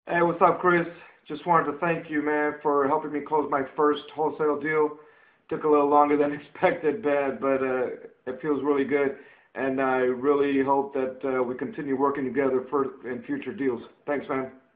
Hey, what's up, Chris? Just wanted to thank you, man, for helping me close my first wholesale deal. Took a little longer than expected, but it feels really good, and I really hope that we continue working together in future deals. Thanks, man.